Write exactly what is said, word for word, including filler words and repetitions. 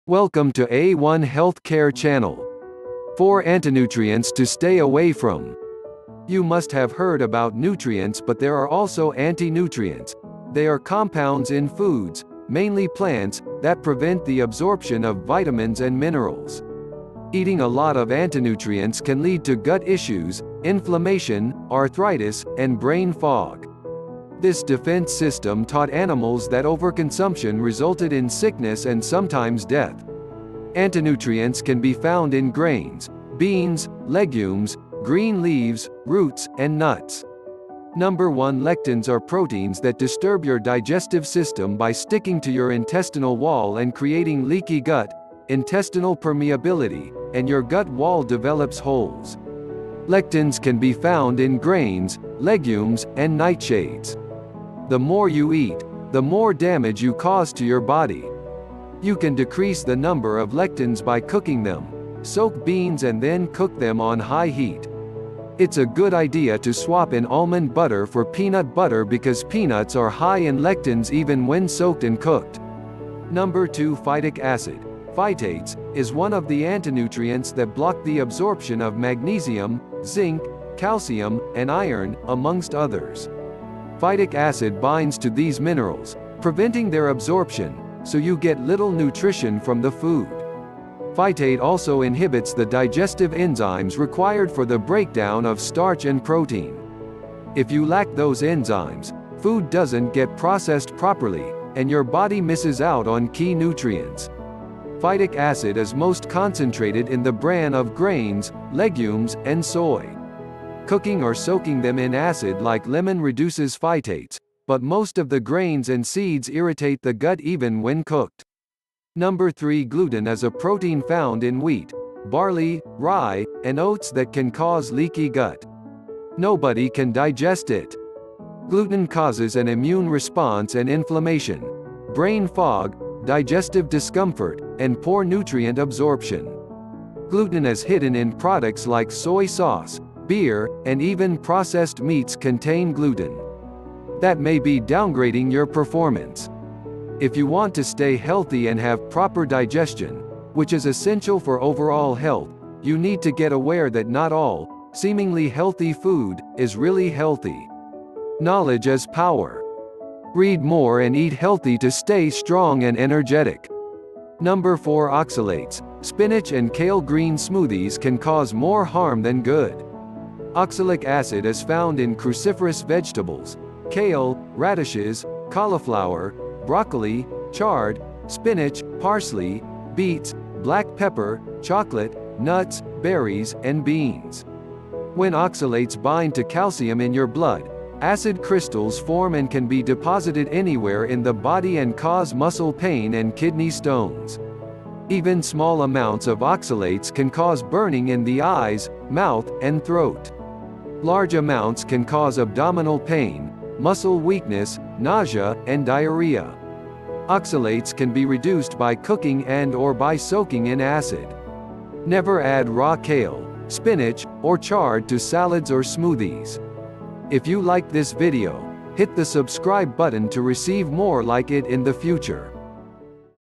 Welcome to A one Healthcare Channel. Four antinutrients to stay away from. You must have heard about nutrients, but there are also anti-nutrients. They are compounds in foods, mainly plants, that prevent the absorption of vitamins and minerals. Eating a lot of antinutrients can lead to gut issues, inflammation, arthritis, and brain fog. This defense system taught animals that overconsumption resulted in sickness and sometimes death. Antinutrients can be found in grains, beans, legumes, green leaves, roots, and nuts. Number one Lectins are proteins that disturb your digestive system by sticking to your intestinal wall and creating leaky gut, intestinal permeability, and your gut wall develops holes. Lectins can be found in grains, legumes, and nightshades. The more you eat, the more damage you cause to your body. You can decrease the number of lectins by cooking them. Soak beans and then cook them on high heat. It's a good idea to swap in almond butter for peanut butter because peanuts are high in lectins even when soaked and cooked. Number two Phytic acid. Phytates is one of the antinutrients that block the absorption of magnesium, zinc, calcium, and iron, amongst others. Phytic acid binds to these minerals, preventing their absorption, so you get little nutrition from the food. Phytate also inhibits the digestive enzymes required for the breakdown of starch and protein. If you lack those enzymes, food doesn't get processed properly, and your body misses out on key nutrients. Phytic acid is most concentrated in the bran of grains, legumes, and soy. Cooking or soaking them in acid like lemon reduces phytates, but most of the grains and seeds irritate the gut even when cooked. Number three Gluten is a protein found in wheat, barley, rye, and oats that can cause leaky gut. Nobody can digest it. Gluten causes an immune response and inflammation, brain fog, digestive discomfort, and poor nutrient absorption. Gluten is hidden in products like soy sauce, beer, and even processed meats contain gluten. That may be downgrading your performance. If you want to stay healthy and have proper digestion, which is essential for overall health, you need to get aware that not all, seemingly healthy food, is really healthy. Knowledge is power. Read more and eat healthy to stay strong and energetic. Number four Oxalates. Spinach and kale green smoothies can cause more harm than good. Oxalic acid is found in cruciferous vegetables, kale, radishes, cauliflower, broccoli, chard, spinach, parsley, beets, black pepper, chocolate, nuts, berries, and beans. When oxalates bind to calcium in your blood, acid crystals form and can be deposited anywhere in the body and cause muscle pain and kidney stones. Even small amounts of oxalates can cause burning in the eyes, mouth, and throat. Large amounts can cause abdominal pain, muscle weakness, nausea, and diarrhea. Oxalates can be reduced by cooking and or by soaking in acid. Never add raw kale, spinach, or chard to salads or smoothies. If you liked this video, hit the subscribe button to receive more like it in the future.